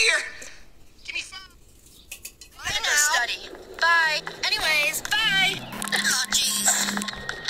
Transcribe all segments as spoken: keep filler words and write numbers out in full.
here. Give me five. I'm gonna go study. Bye. Anyways, bye. Oh, jeez.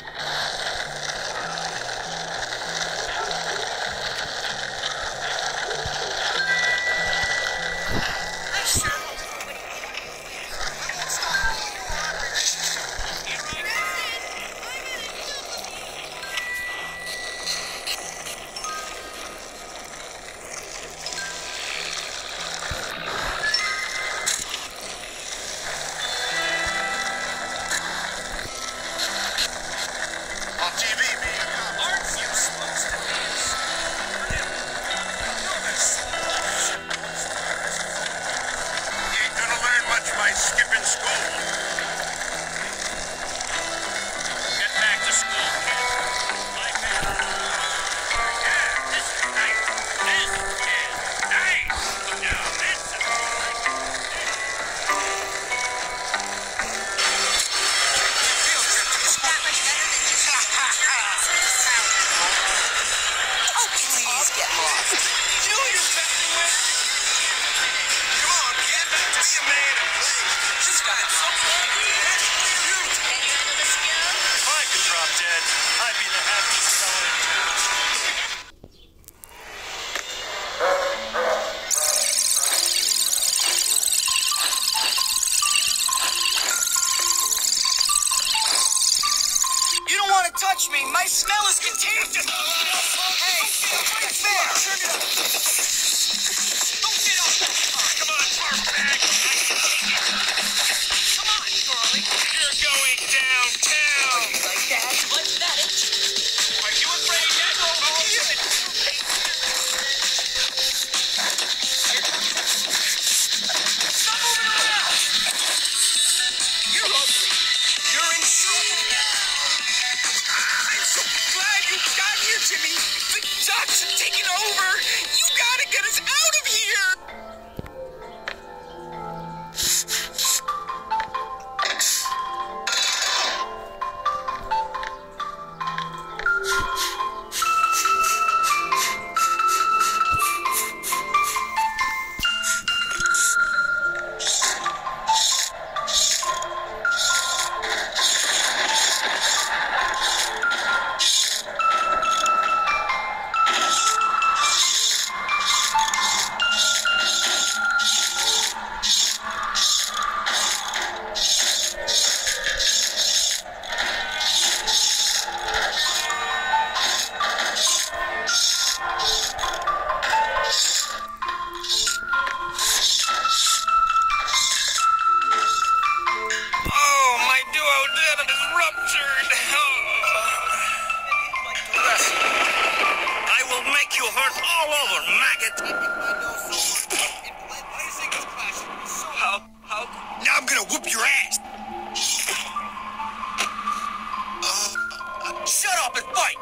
Skipping school. Get back to school, kid. Like that. Yeah, this is nice. This is nice. Now listen. Field trip to the school. That much better than just your asses. Oh, please get lost. You know who you're messing with? Come on, kid. Be a man and play. She's got so far. Can you handle the skill? If I could drop dead, I'd be the happiest fellow in town. You don't want to touch me. My smell is contagious. Hey, play fair. Don't get up. Come on, park bag. Come on, Charlie. You're going downtown. You like that? What's that? Are you afraid yet? Oh, yeah. Stop moving around. You're ugly. You're in trouble. I'm so glad you got here, Jimmy. The Ducks have taken over. You gotta get us out of here. Oh, my duodenum is ruptured. I will make you hurt all over, maggot. How? How? Now I'm gonna whoop your ass. Uh, shut up and fight.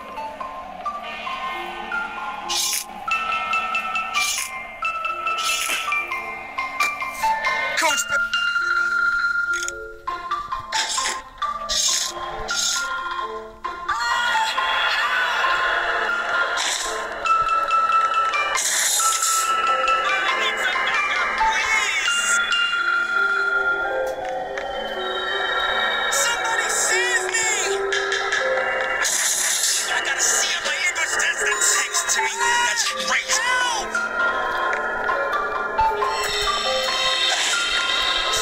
Coach. Somebody save me! I gotta see if my English does that six to me. That's great. Help!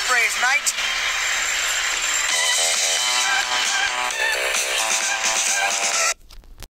brave knight.